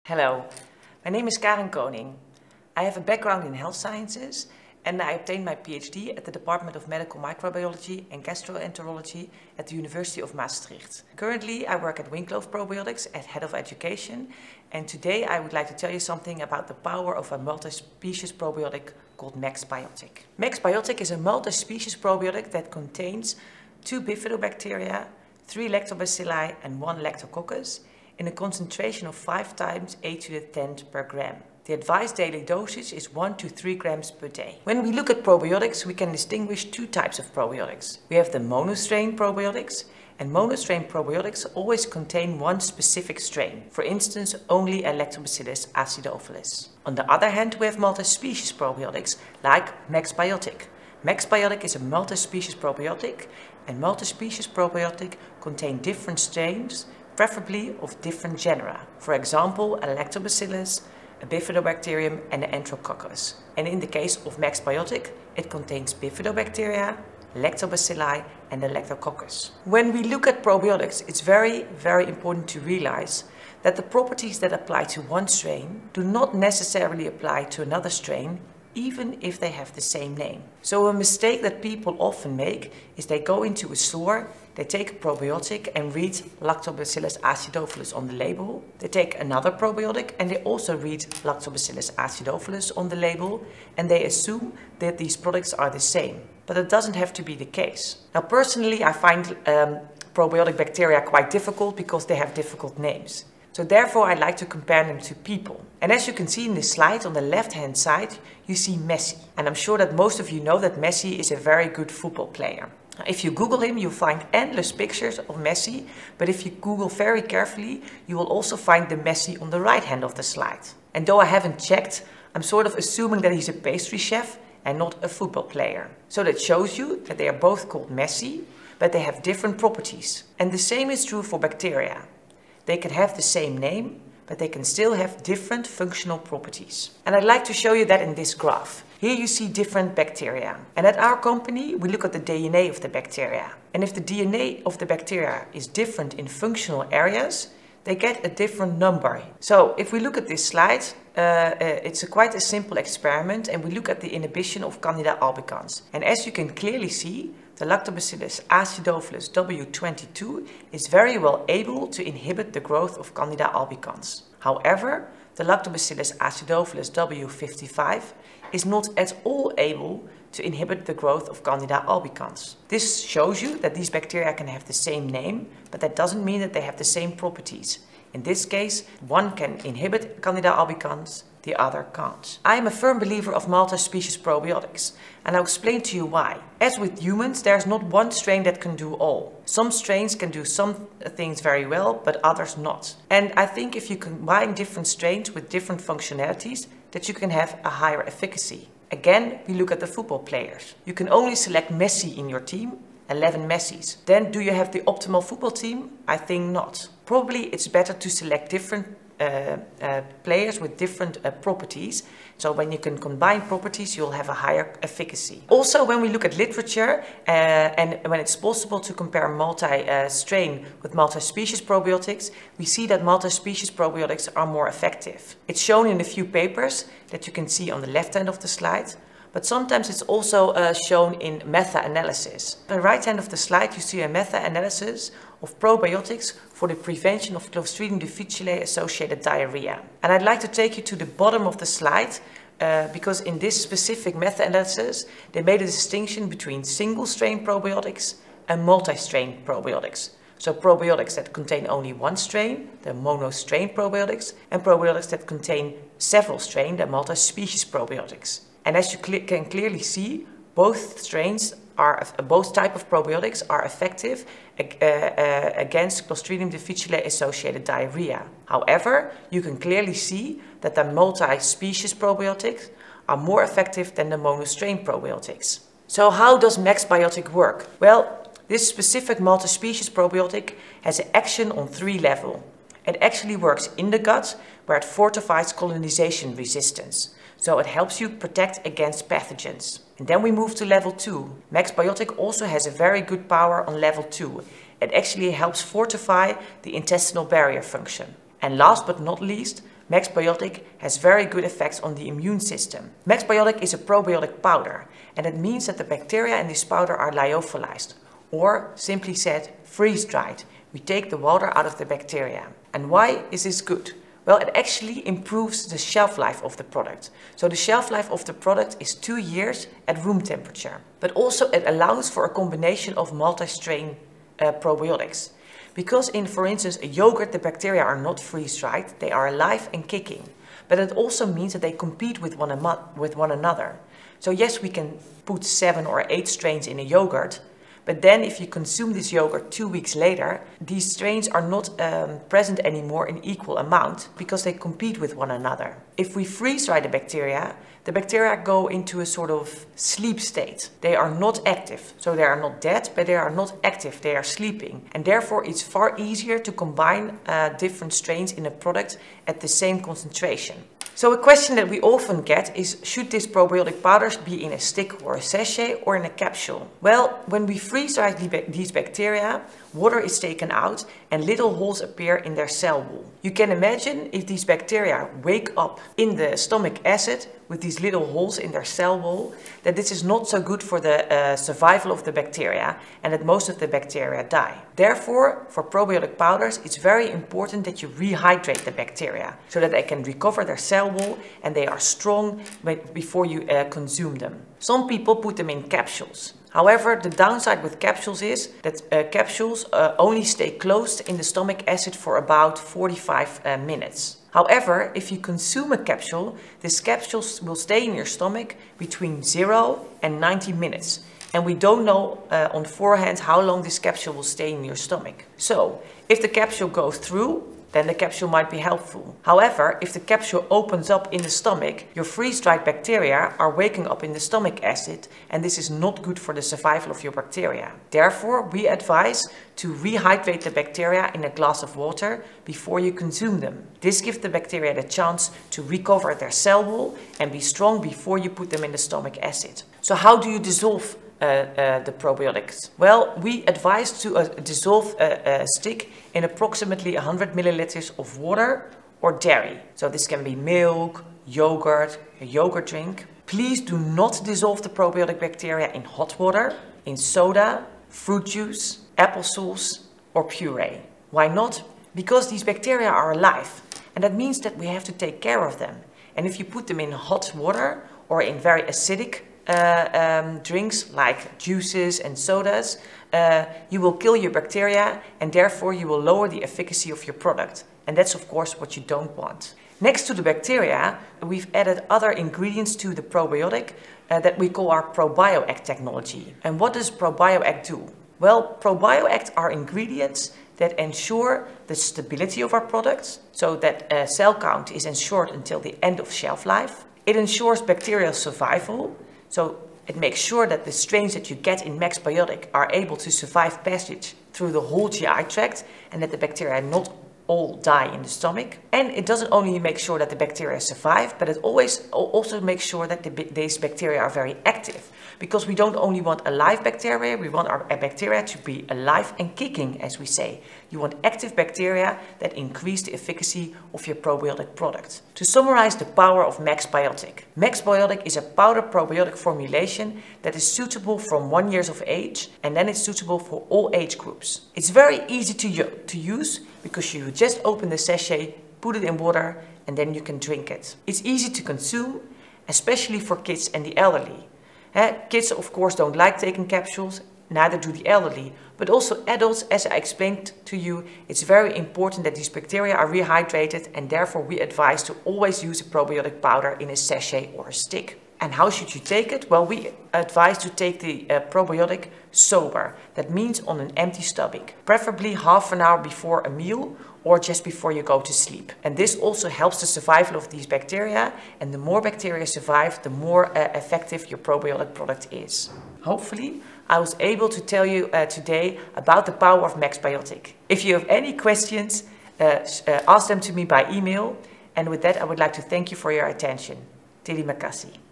Hello, my name is Karen Koning. I have a background in health sciences and I obtained my PhD at the Department of Medical Microbiology and Gastroenterology at the University of Maastricht. Currently, I work at Winklow Probiotics as Head of Education, and today I would like to tell you something about the power of a multi-species probiotic called MaxBiotic. MaxBiotic is a multi-species probiotic that contains 2 bifidobacteria, 3 lactobacilli and 1 lactococcus in a concentration of 5 times 10 to the 10th per gram. The advised daily dosage is 1 to 3 grams per day. When we look at probiotics, we can distinguish 2 types of probiotics. We have the monostrain probiotics, and monostrain probiotics always contain one specific strain, for instance only a Lactobacillus acidophilus. On the other hand, we have multi-species probiotics like MaxBiotic. MaxBiotic is a multi-species probiotic, and multi-species probiotic contain different strains, preferably of different genera. For example, a Lactobacillus, a bifidobacterium and an enterococcus. And in the case of MaxBiotic, it contains bifidobacteria, lactobacilli and the lactococcus. When we look at probiotics, it's very important to realize that the properties that apply to one strain do not necessarily apply to another strain, even if they have the same name. So a mistake that people often make is they go into a store, they take a probiotic and read Lactobacillus acidophilus on the label. They take another probiotic and they also read Lactobacillus acidophilus on the label, and they assume that these products are the same. But it doesn't have to be the case. Now personally, I find probiotic bacteria quite difficult because they have difficult names. So therefore I like to compare them to people. And as you can see in this slide on the left hand side, you see Messi. And I'm sure that most of you know that Messi is a very good football player. If you Google him, you'll find endless pictures of Messi, but if you Google very carefully, you will also find the Messi on the right hand of the slide. And though I haven't checked, I'm sort of assuming that he's a pastry chef and not a football player. So that shows you that they are both called Messi, but they have different properties. And the same is true for bacteria. They can have the same name, but they can still have different functional properties. And I'd like to show you that in this graph. Here you see different bacteria. And at our company, we look at the DNA of the bacteria. And if the DNA of the bacteria is different in functional areas, they get a different number. So if we look at this slide, it's quite a simple experiment, and we look at the inhibition of Candida albicans. And as you can clearly see, the Lactobacillus acidophilus W22 is very well able to inhibit the growth of Candida albicans. However, the Lactobacillus acidophilus W55 is not at all able to inhibit the growth of Candida albicans. This shows you that these bacteria can have the same name, but that doesn't mean that they have the same properties. In this case, one can inhibit Candida albicans, the other can't. I am a firm believer of multi-species probiotics, and I'll explain to you why. As with humans, there's not one strain that can do all. Some strains can do some things very well, but others not. And I think if you combine different strains with different functionalities, that you can have a higher efficacy. Again, we look at the football players. You can only select Messi in your team, 11 Messis. Then do you have the optimal football team? I think not. Probably it's better to select different players with different properties. So when you can combine properties, you'll have a higher efficacy. Also, when we look at literature and when it's possible to compare multi-strain with multi-species probiotics, we see that multi-species probiotics are more effective. It's shown in a few papers that you can see on the left hand of the slide, but sometimes it's also shown in meta-analysis. On the right hand of the slide, you see a meta-analysis of probiotics for the prevention of Clostridium difficile associated diarrhea. And I'd like to take you to the bottom of the slide because in this specific meta-analysis, they made a distinction between single-strain probiotics and multi-strain probiotics. So probiotics that contain only one strain, the monostrain probiotics, and probiotics that contain several strains, the multi-species probiotics. And as you can clearly see, both types of probiotics are effective against Clostridium difficile associated diarrhea. However, you can clearly see that the multi-species probiotics are more effective than the monostrain probiotics. So how does MaxBiotic work? Well, this specific multi-species probiotic has an action on 3 levels. It actually works in the gut, where it fortifies colonization resistance. So it helps you protect against pathogens. And then we move to level 2. MaxBiotic also has a very good power on level 2. It actually helps fortify the intestinal barrier function. And last but not least, Maxbiotic has very good effects on the immune system. Maxbiotic is a probiotic powder, and it means that the bacteria in this powder are lyophilized, or simply said, freeze-dried. We take the water out of the bacteria. And why is this good? Well, it actually improves the shelf life of the product. So the shelf life of the product is 2 years at room temperature. But also it allows for a combination of multi-strain probiotics. Because in, for instance, a yogurt, the bacteria are not freeze-dried, they are alive and kicking. But it also means that they compete with one another. So yes, we can put 7 or 8 strains in a yogurt, but then if you consume this yogurt 2 weeks later, these strains are not present anymore in equal amount because they compete with one another. If we freeze-dry the bacteria go into a sort of sleep state. They are not active. So they are not dead, but they are not active. They are sleeping. And therefore it's far easier to combine different strains in a product at the same concentration. So a question that we often get is, should this probiotic powders be in a stick or a sachet or in a capsule? Well, when we freeze-dry these bacteria, water is taken out and little holes appear in their cell wall. You can imagine if these bacteria wake up in the stomach acid with these little holes in their cell wall, that this is not so good for the survival of the bacteria and that most of the bacteria die. Therefore, for probiotic powders, it's very important that you rehydrate the bacteria so that they can recover their cell wall and they are strong before you consume them. Some people put them in capsules. However, the downside with capsules is that capsules only stay closed in the stomach acid for about 45 minutes. However, if you consume a capsule, this capsule will stay in your stomach between 0 and 90 minutes. And we don't know on forehand how long this capsule will stay in your stomach. So, if the capsule goes through, then the capsule might be helpful. However, if the capsule opens up in the stomach, your freeze-dried bacteria are waking up in the stomach acid, and this is not good for the survival of your bacteria. Therefore, we advise to rehydrate the bacteria in a glass of water before you consume them. This gives the bacteria the chance to recover their cell wall and be strong before you put them in the stomach acid. So how do you dissolve the probiotics? Well, we advise to dissolve a stick in approximately 100 milliliters of water or dairy. So this can be milk, yogurt, a yogurt drink. Please do not dissolve the probiotic bacteria in hot water, in soda, fruit juice, applesauce or puree. Why not? Because these bacteria are alive and that means that we have to take care of them. And if you put them in hot water or in very acidic drinks like juices and sodas, you will kill your bacteria and therefore you will lower the efficacy of your product. And that's of course what you don't want. Next to the bacteria, we've added other ingredients to the probiotic that we call our ProbioAct technology. And what does ProbioAct do? Well, ProbioAct are ingredients that ensure the stability of our products, so that cell count is ensured until the end of shelf life. It ensures bacterial survival. So it makes sure that the strains that you get in Maxbiotic are able to survive passage through the whole GI tract and that the bacteria not all die in the stomach. And it doesn't only make sure that the bacteria survive, but it also makes sure that these bacteria are very active. Because we don't only want alive bacteria, we want our bacteria to be alive and kicking, as we say. You want active bacteria that increase the efficacy of your probiotic product. To summarize the power of Maxbiotic. Maxbiotic is a powder probiotic formulation that is suitable from 1 year of age, and then it's suitable for all age groups. It's very easy to use because you just open the sachet, put it in water, and then you can drink it. It's easy to consume, especially for kids and the elderly. Kids of course don't like taking capsules, neither do the elderly, but also adults, as I explained to you, it's very important that these bacteria are rehydrated and therefore we advise to always use a probiotic powder in a sachet or a stick. And how should you take it? Well, we advise to take the probiotic sober. That means on an empty stomach, preferably half an hour before a meal or just before you go to sleep. And this also helps the survival of these bacteria, and the more bacteria survive, the more effective your probiotic product is. Hopefully, I was able to tell you today about the power of Maxbiotic. If you have any questions, ask them to me by email. And with that, I would like to thank you for your attention. Terima kasih.